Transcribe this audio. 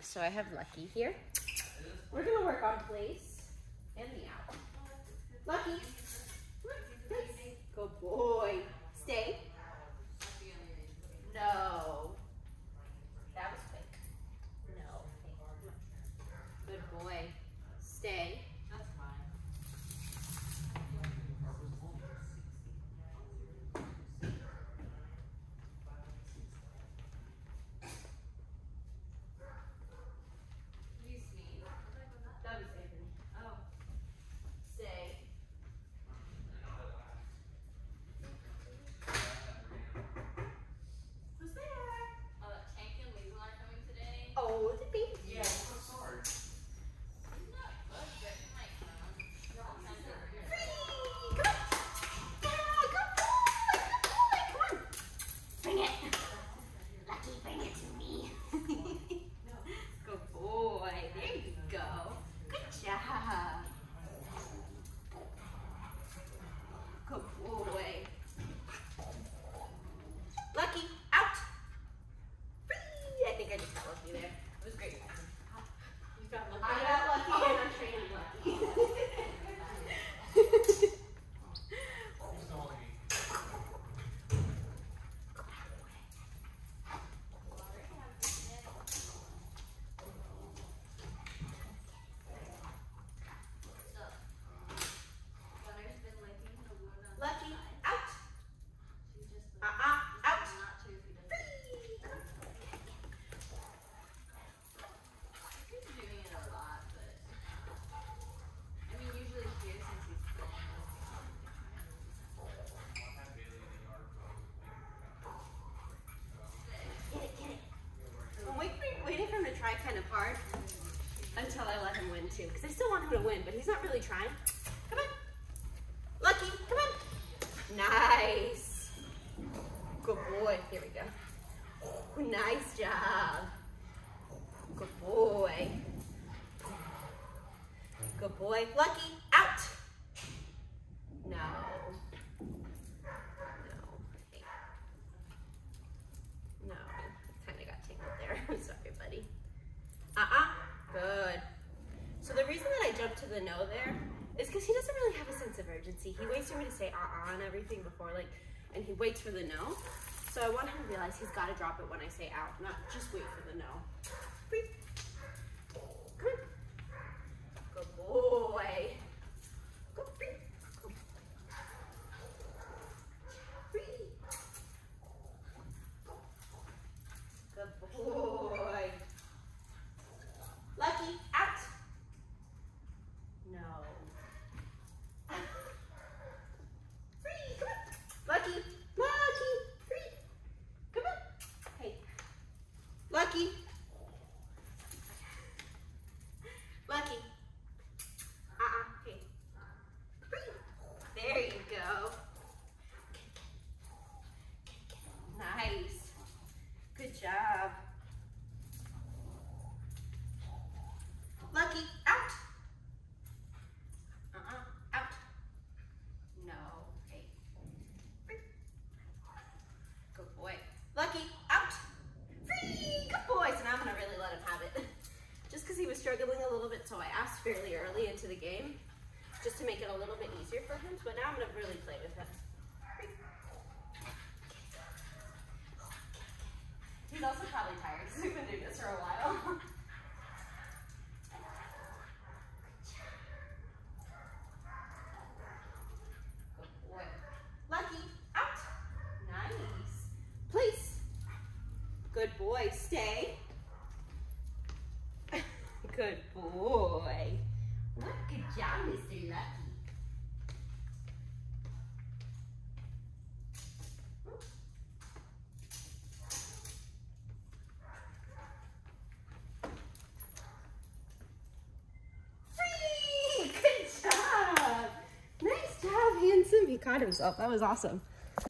So I have Lucky here. We're gonna work on place and the out. Lucky, place. Good boy. Stay. No. That was quick. No. Good boy. Stay. That's fine. You sneeze. That was Anthony. Oh. Stay. Who's there? Tank and Weasel are coming today. Oh, the baby. Yeah, I'm so sorry. Not good, but you might come. Come on. Yeah, good boy. Come on. Bring it. Lucky, bring it to me. Good boy. There you go. Good job. Good boy. Lucky, out. Free. I think I just got Lucky there. It was great. You got lucky. I got Lucky and I'm training Lucky. Butter's been licking the wood on Lucky, the side. out. She just Out. not to if he doesn't. He's doing it a lot, but I mean usually she is since he's playing. Get it. I'm waiting for him to try kind of hard until I let him win too, because I still want him to win, but he's not really trying. Come on. Lucky, come on. Nice. Good boy. Here we go. Oh, nice job. Good boy. Good boy. Lucky, out. No. Hey. No, I kind of got tangled there. I'm sorry, buddy. Good. So the reason that I jumped to the no there is because he doesn't really have a sense of urgency. He waits for me to say and everything before, and he waits for the no. So I want him to realize he's got to drop it when I say out, not just wait for the no. Free. Come on. Good boy. Go free. Go. Free. Good boy. Lucky, out. No. Free, come on. Lucky, free. Come on. Hey. Lucky. Lucky. Hey. Free. There you go. Nice. Good job. Lucky, out. Out. No. Hey. Free. Good boy. Lucky, out. Free. Good boy. So now I'm going to really let him have it. Just because he was struggling a little bit, so I asked fairly early into the game, just to make it a little bit easier for him. But now I'm going to really play with him. Free. He's also probably tired because we've been doing this for a while. Lucky, out. Nice. Place. Good boy. Stay. Good boy. Good job, Mr. Lucky. Free! Good job. Nice job, handsome. He caught himself. That was awesome.